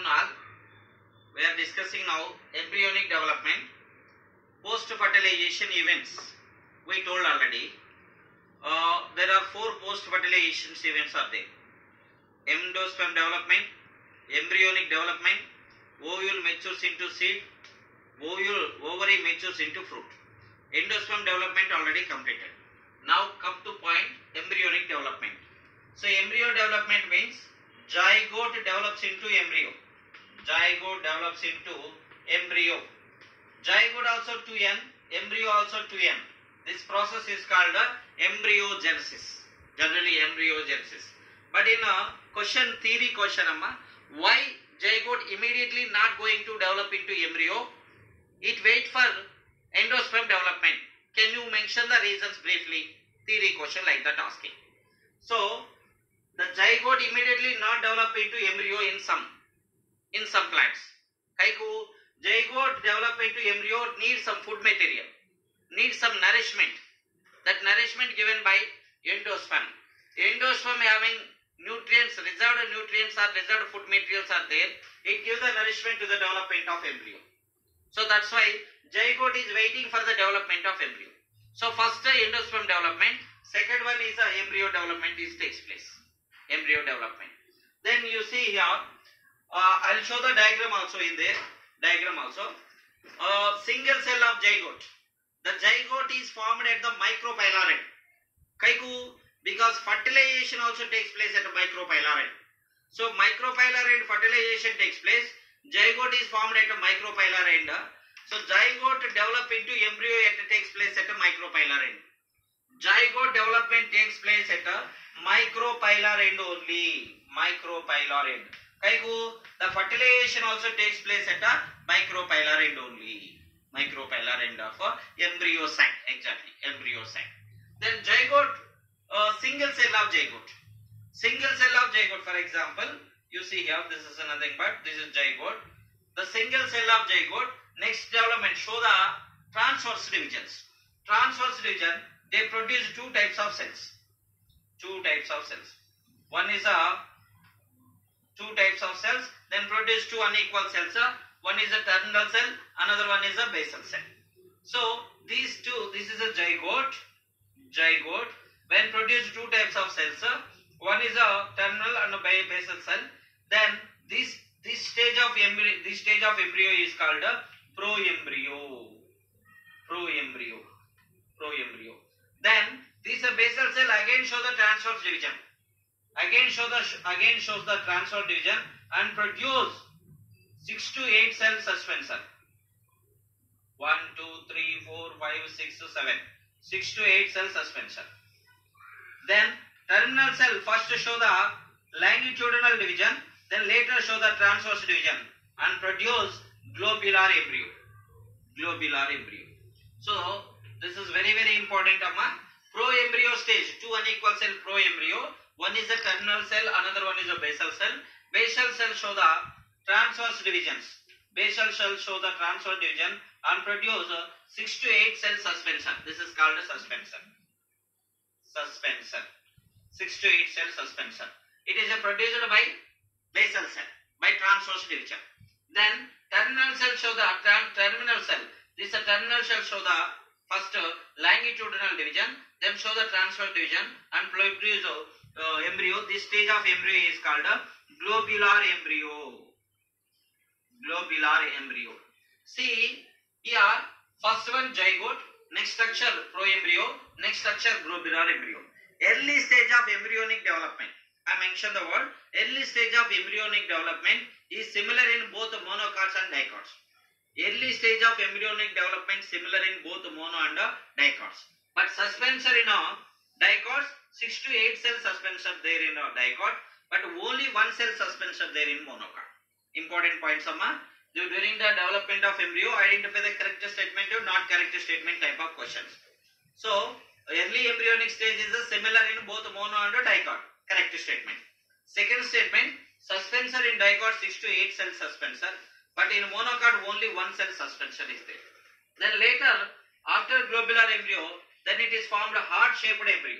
afternoon all. We are discussing now embryonic development, post-fertilization events. We told already. There are 4 post-fertilization events are there. Endosperm development, embryonic development, ovule matures into seed, ovary matures into fruit. Endosperm development already completed. Now come to point embryonic development. So embryo development means zygote develops into embryo. Zygote develops into embryo. Zygote also 2n, embryo also 2n. This process is called embryogenesis. Generally embryogenesis. But in a theory question, why zygote immediately not going to develop into embryo? It wait for endosperm development. Can you mention the reasons briefly? Theory question like that asking. So the zygote immediately not develop into embryo in some plants. Kaiku zygote develop into embryo needs some food material, needs some nourishment. That nourishment given by endosperm. Endosperm having nutrients, reserved nutrients or reserved food materials are there. It gives the nourishment to the development of embryo. So that's why zygote is waiting for the development of embryo. So first endosperm development, second one is embryo development takes place. Embryo development. Then you see here, I'll show the diagram also in there. Single cell of zygote. The zygote is formed at the micropylar end. Kaiku, because fertilization also takes place at the micropylar end. So micropylar end fertilization takes place. Zygote is formed at a micropylar end. So zygote develop into embryo takes place at a micropylar end. Zygote development takes place at a micropylar end only. Micropylar end. Kaiku, the fertilization also takes place at a micropylar end only. Micropylar end of embryo sac. Exactly. Embryo sac. Then zygote, single cell of zygote. Single cell of zygote, for example, you see here, this is nothing but this is zygote. The single cell of zygote, next development, show the transverse divisions. Transverse division, they produce 2 types of cells. 2 types of cells. One is 2 types of cells, then produce 2 unequal cells. One is a terminal cell, another one is a basal cell. So these two, this is a zygote. When produce 2 types of cells, one is a terminal and a basal cell. Then this stage of embryo is called a proembryo. Then this basal cell again show the transverse division. Again shows the transverse division and produce 6 to 8 cell suspension. 1, 2, 3, 4, 5, 6, 7. 6 to 8 cell suspension. Then terminal cell first show the longitudinal division, then later show the transverse division and produce globular embryo. So this is very important. Proembryo stage, 2 unequal cell proembryo. One is a terminal cell, another one is a basal cell. Basal cell show the transverse divisions. Basal cell show the transverse division and produce 6 to 8 cell suspension. This is called a suspension. 6 to 8 cell suspension. It is produced by basal cell, by transverse division. Then terminal cell show the terminal cell. This terminal cell show the first longitudinal division, then show the transverse division and produce embryo. This stage of embryo is called a globular embryo. See here, first one zygote, next structure proembryo, next structure globular embryo. Early stage of embryonic development. I mentioned the word early stage of embryonic development is similar in both monocots and dicots. Early stage of embryonic development similar in both mono and dicots. But suspension in dicots, 6 to 8 cell suspension there in dicot, but only 1 cell suspension there in monocot. Important points, during the development of embryo, identify the correct statement or not correct statement type of questions. So early embryonic stage is similar in both mono and dicot. Correct statement. Second statement, suspension in dicot 6 to 8 cell suspension, but in monocot only 1 cell suspension is there. Then later, after globular embryo, then it is formed a heart-shaped embryo.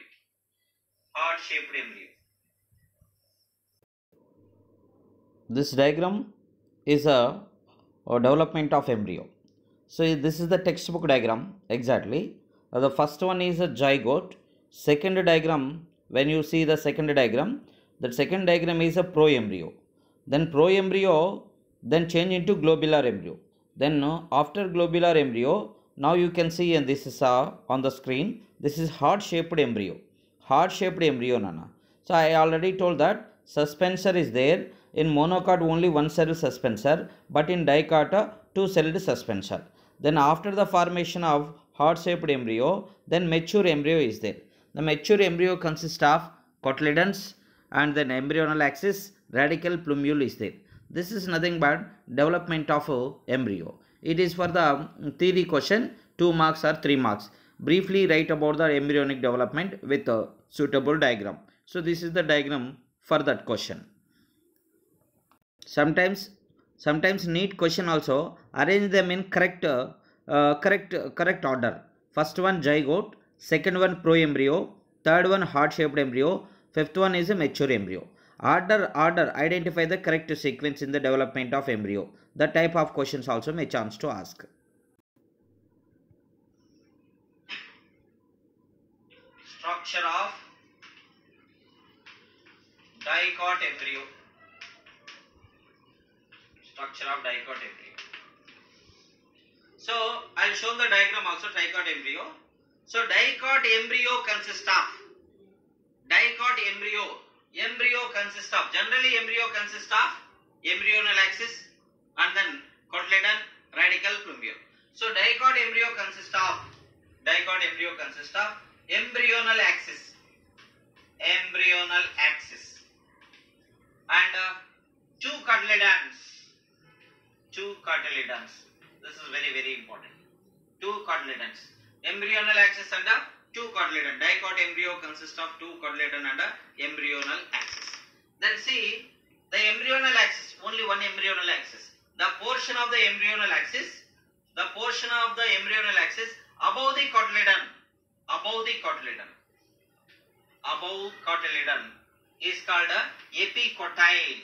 This diagram is a development of embryo. So this is the textbook diagram exactly. The first one is a zygote. Second diagram, when you see the second diagram, the second diagram is a proembryo. Then proembryo, then change into globular embryo. Then after globular embryo, now you can see, and this is on the screen, this is heart-shaped embryo. Heart-shaped embryo, Nana. So I already told that suspensor is there. In monocot only one cell suspensor, but in dicot two-celled suspensor. Then after the formation of heart-shaped embryo, then mature embryo is there. The mature embryo consists of cotyledons and then embryonal axis, radical plumule is there. This is nothing but development of embryo. It is for the theory question, 2 marks or 3 marks. Briefly write about the embryonic development with a suitable diagram. So this is the diagram for that question. Sometimes NEET question also arrange them in correct order. First one zygote, second one proembryo, third one heart-shaped embryo, fifth one is a mature embryo. Order, identify the correct sequence in the development of embryo. That type of questions also may chance to ask. Structure of dicot embryo. Structure of dicot embryo. So I'll show the diagram also, dicot embryo. So dicot embryo consists of generally embryo consists of embryonal axis and then cotyledon, radical plumule. So dicot embryo consists of embryonal axis and two cotyledons. This is very important. Two cotyledons. Embryonal axis and two cotyledon. Dicot embryo consists of two cotyledon and embryonal axis. Then see the embryonal axis, only one embryonal axis. The portion of the embryonal axis above the cotyledon is called epicotyle.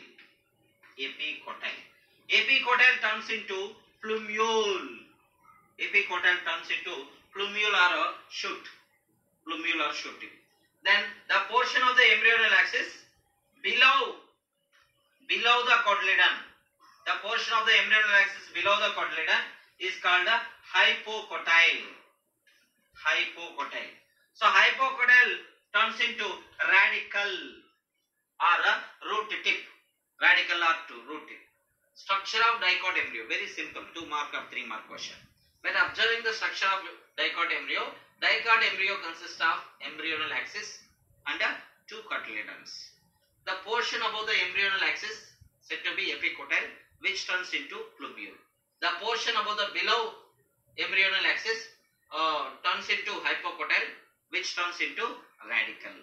Epicotyle turns into plumule. Plumule or shoot. Then the portion of the embryonal axis below the cotyledon. The portion of the embryonal axis below the cotyledon is called a hypocotyle. So hypocotyle turns into radical or a root tip. Structure of dicot embryo, very simple, 2 mark or 3 mark question. When observing the structure of dicot embryo consists of embryonal axis and two cotyledons. The portion above the embryonal axis said to be epicotyle, which turns into plumule. The portion above the below embryonal axis turns into hypocotyle, which turns into radical.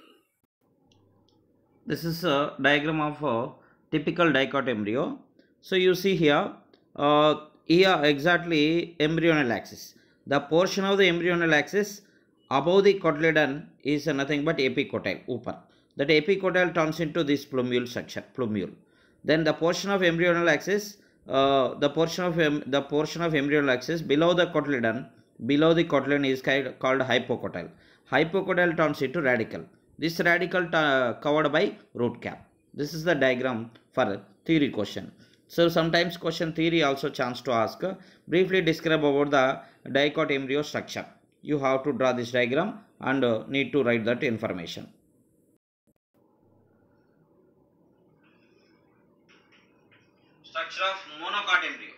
This is a diagram of a typical dicot embryo. So you see here, here exactly embryonal axis. The portion of the embryonal axis above the cotyledon is nothing but epicotyle, upper. That epicotyle turns into this plumule structure, plumule. Then the portion of embryonal axis, the portion of embryonal axis below the cotyledon is called hypocotyle. Hypocotyle turns into radical. This radical covered by root cap. This is the diagram for theory question. So sometimes question theory also chance to ask. Briefly describe about the dicot embryo structure. You have to draw this diagram and need to write that information. Structure of monocot embryo.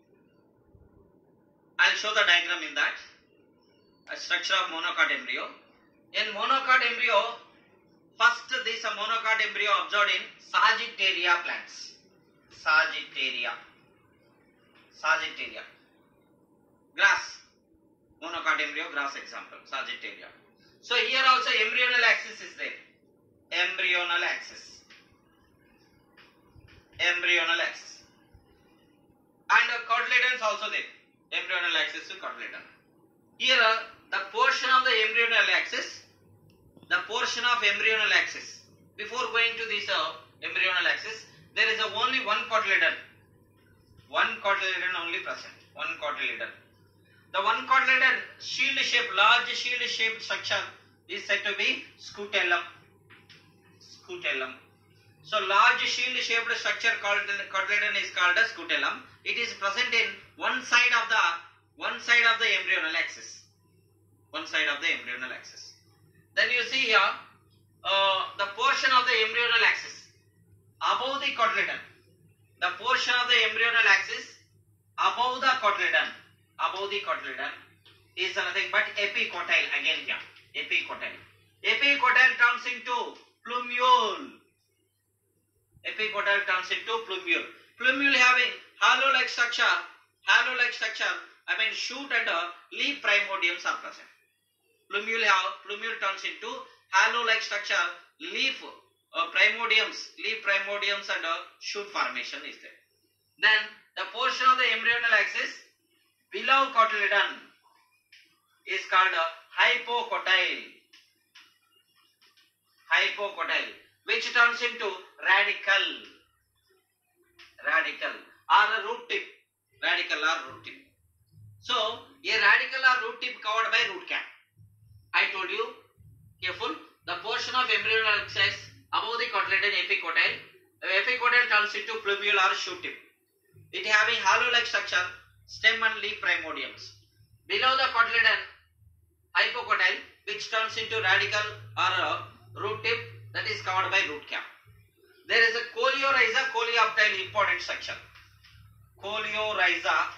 I'll show the diagram in that. A structure of monocot embryo. In monocot embryo, first this monocot embryo observed in Sagittaria plants. Sagittaria. Grass. Monocot embryo, grass example. Sagittaria. So here also embryonal axis is there. Embryonal axis. And cotyledons also there. Embryonal axis to cotyledon. Here the portion of the embryonal axis. Before going to this embryonal axis, there is only one cotyledon. One cotyledon only present. One cotyledon. The one cotyledon shield shape, large shield shaped structure is said to be scutellum. Scutellum. So large shield shaped structure called cotyledon is called as scutellum. It is present in one side of the embryonal axis. One side of the embryonal axis. Then you see here the portion of the embryonal axis above the cotyledon. The portion of the embryonal axis above the cotyledon is nothing but epicotyle. Again here, epicotyle. Epicotyle turns into plumule. Epicotyle turns into plumule. Plumule having halo-like structure. I mean shoot and leaf primordiums are present. Plumule turns into halo-like structure. Leaf primordiums and shoot formation is there. Then the portion of the embryonal axis below cotyledon is called hypocotyle. Hypocotyle, which turns into radical or a root tip. Radical or root tip. So a radical or root tip covered by root cap. I told you, careful, the portion of embryonal axis above the cotyledon epicotyle. Epicotyle turns into plumule or shoot tip. It having halo-like structure, stem and leaf primordiums. Below the cotyledon, hypocotyle, which turns into radical or root tip, that is covered by root cap. There is a coleorhiza, coleoptile, important structure. Coleorhiza,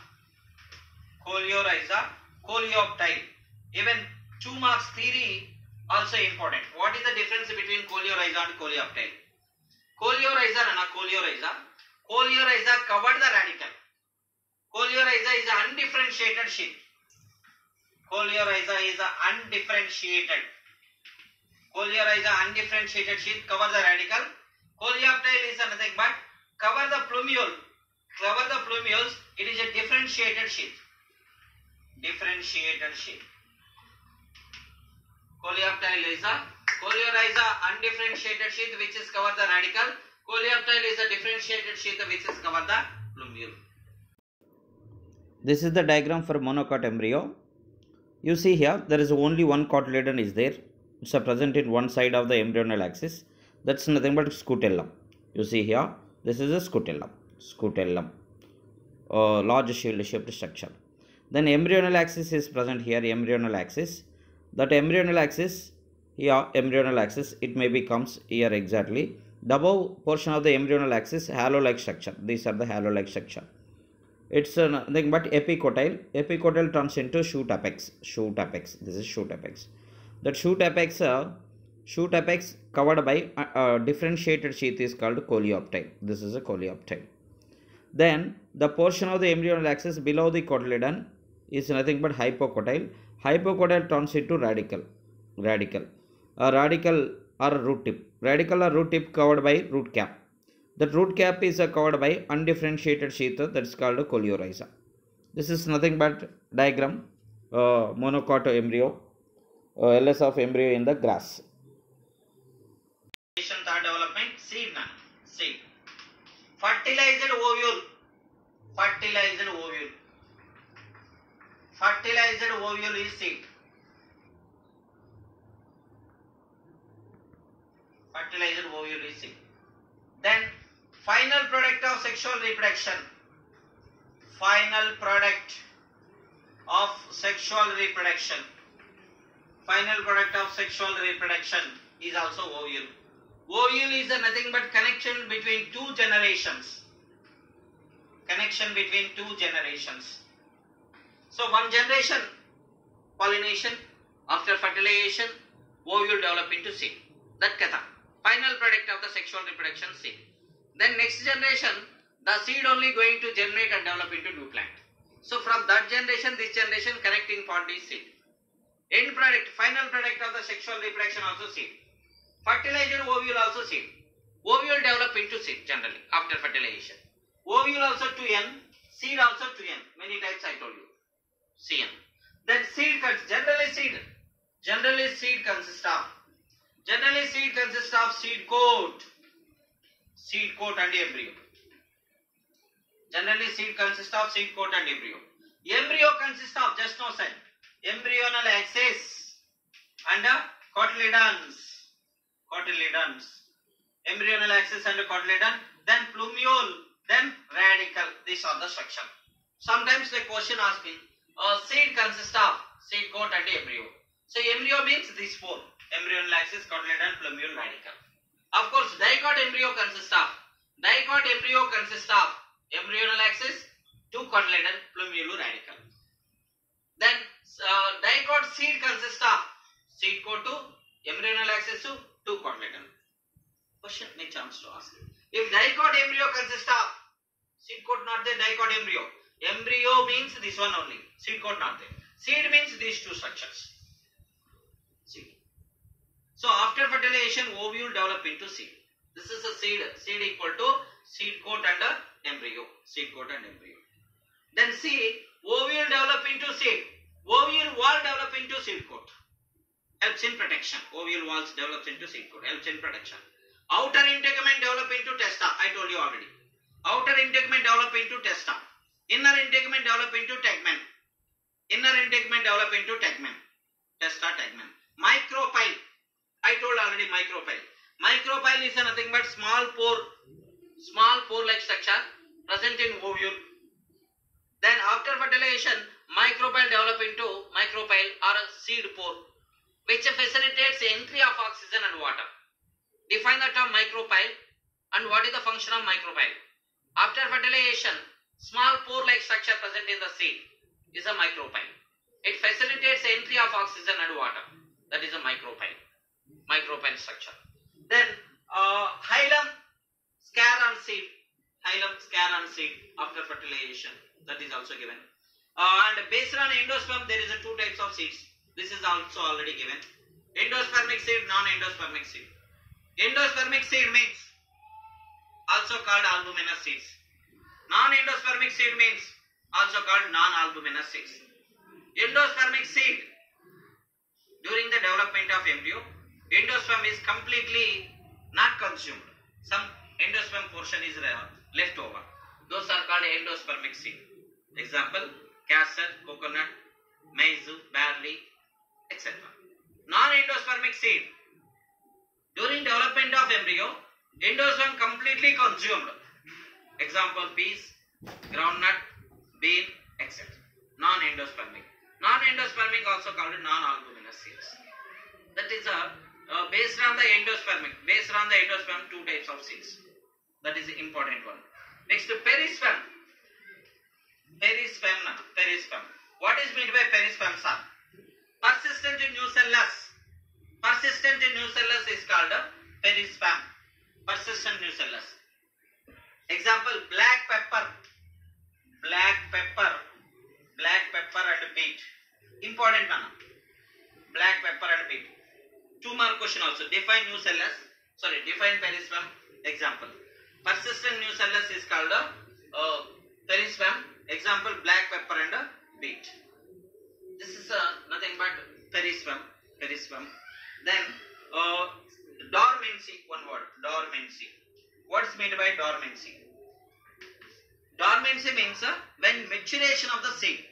coleoptile. Even 2 marks theory also important. What is the difference between coleorhiza and coleoptile? Coleorhiza covered the radical. Coleorhiza is an undifferentiated sheath. Coleorhiza undifferentiated sheath cover the radical. Coleoptile is nothing but cover the plumule. Cover the plumules. It is a differentiated sheath. Coleoptile is a undifferentiated sheath which is cover the radical. Coleoptile is a differentiated sheath which is cover the plumule. This is the diagram for monocot embryo. You see here there is only one cotyledon is there. It's present in one side of the embryonal axis. That's nothing but scutellum. You see here, this is a scutellum. Large shield shaped structure. Then embryonal axis is present here. Embryonal axis. That embryonal axis, it may be comes here exactly. The above portion of the embryonal axis, halo-like structure. These are the halo-like structure. It's nothing but epicotyle. Epicotyle turns into shoot apex. This is shoot apex. That shoot apex covered by differentiated sheath is called coleoptile. This is a coleoptile. Then the portion of the embryonal axis below the cotyledon is nothing but hypocotyle. Hypocotyle turns into radical. A radical or root tip. Radical or root tip covered by root cap. That root cap is covered by undifferentiated sheath, that is called a coleorhiza. This is nothing but diagram monocot embryo, LS of embryo in the grass. Third development, seed. Fertilized ovule. Fertilized ovule is seed. Fertilized ovule is seed. Then final product of sexual reproduction. Final product of sexual reproduction is also ovule. Ovule is nothing but connection between two generations. So one generation, pollination, after fertilization, ovule develop into seed. That katha. Final product of the sexual reproduction, seed. Then next generation, the seed only going to germinate and develop into new plant. So from that generation, this generation, connecting point is seed. End product, final product of the sexual reproduction also seed. Fertilized ovule also seed. Ovule develop into seed generally after fertilization. Ovule also 2n, seed also 2n. Many types I told you. Cn. Then seed generally seed consists of seed coat and embryo. Generally seed consists of seed coat and embryo. Embryo consists of, just now said, embryonal axis and cotyledons. Embryonal axis and cotyledon, then plumule, then radicle. These are the structure. Sometimes the question asking, seed consists of seed coat and embryo. So embryo means these four: embryonal axis, cotyledon, plumule, radicle. Of course, dicot embryo consists of embryonal axis, two cotyledon, plumule, radicle. Then dicot seed consists of seed coat to embryonal axis to two cotyledon. Question, may chance to ask. If dicot embryo consists of seed coat not there, dicot embryo. Embryo means this one only. Seed coat not there. Seed means these two structures. Seed. So after fertilization, ovule develop into seed. This is a seed. Seed equal to seed coat and embryo. Seed coat and embryo. Then see, ovule develop into seed. Ovule wall develop into seed coat. Helps in protection. Ovule walls develops into seed coat. Helps in protection. Outer integument develop into testa. I told you already. Outer integument develop into testa. Inner integument develop into tegmen. Inner integument develop into tegmen. Testa, tegmen. Micropyle. I told already micropyle. Micropyle is nothing but small pore like structure present in ovule. Then after fertilization, micropyle develop into micropyle or a seed pore, which facilitates the entry of oxygen and water. Define the term micropyle and what is the function of micropyle. After fertilization, small pore like structure present in the seed is a micropyle. It facilitates the entry of oxygen and water. That is a micropyle structure. Then hilum, scare on seed. Hilum, scare on seed after fertilization. That is also given. And based on endosperm, there is a two types of seeds. This is also already given. Endospermic seed, non-endospermic seed. Endospermic seed means also called albuminous seeds. Non-endospermic seed means also called non-albuminous seeds. Endospermic seed, during the development of embryo, endosperm is completely not consumed. Some endosperm portion is left over. Those are called endospermic seed. Example, castor, coconut, maize, barley, etc. Non-endospermic seed, during development of embryo, endosperm completely consumed. Example, peas, groundnut, bean, etc. Non-endospermic. Non-endospermic also called non-albuminous seeds. That is based on the endospermic. Based on the endosperm, two types of seeds. That is the important one. Next, perisperm. Perisperm. What is meant by perisperm, sir? Persistent nucellus. Persistent nucellus is called perisperm. Persistent nucellus. Example, black pepper and beet. Important one. Black pepper and beet. Two more question also. Define perisperm. Example. Persistent nucellus is called perisperm. Example, black pepper and beet. This is nothing but perisperm. Then dormancy, one word, dormancy. What's meant by dormancy? Dormancy means when maturation of the seed.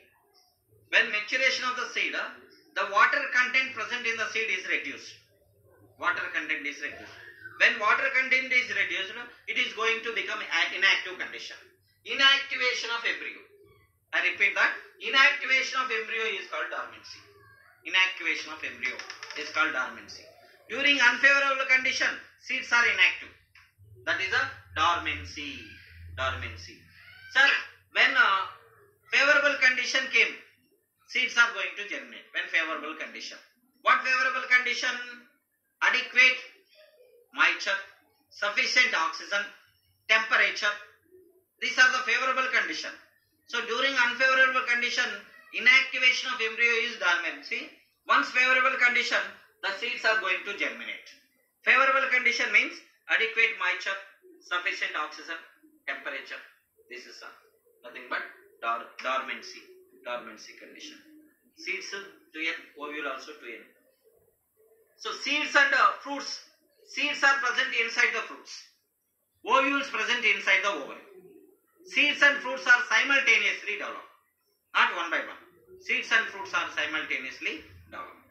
The water content present in the seed is reduced. When water content is reduced, it is going to become inactive condition. Inactivation of embryo. I repeat that. Inactivation of embryo is called dormancy. During unfavorable condition, seeds are inactive. That is a dormancy. Sir, when favorable condition came, seeds are going to germinate. When favorable condition. What favorable condition? Adequate moisture, sufficient oxygen, temperature. These are the favorable condition. So during unfavorable condition, inactivation of embryo is dormancy. Once favorable condition, the seeds are going to germinate. Favorable condition means adequate moisture, sufficient oxygen, temperature. This is nothing but dormancy condition. Seeds to N, ovule also to N. So seeds and fruits. Seeds are present inside the fruits. Ovules present inside the ovary. Seeds and fruits are simultaneously developed, not one by one. Seeds and fruits are simultaneously developed.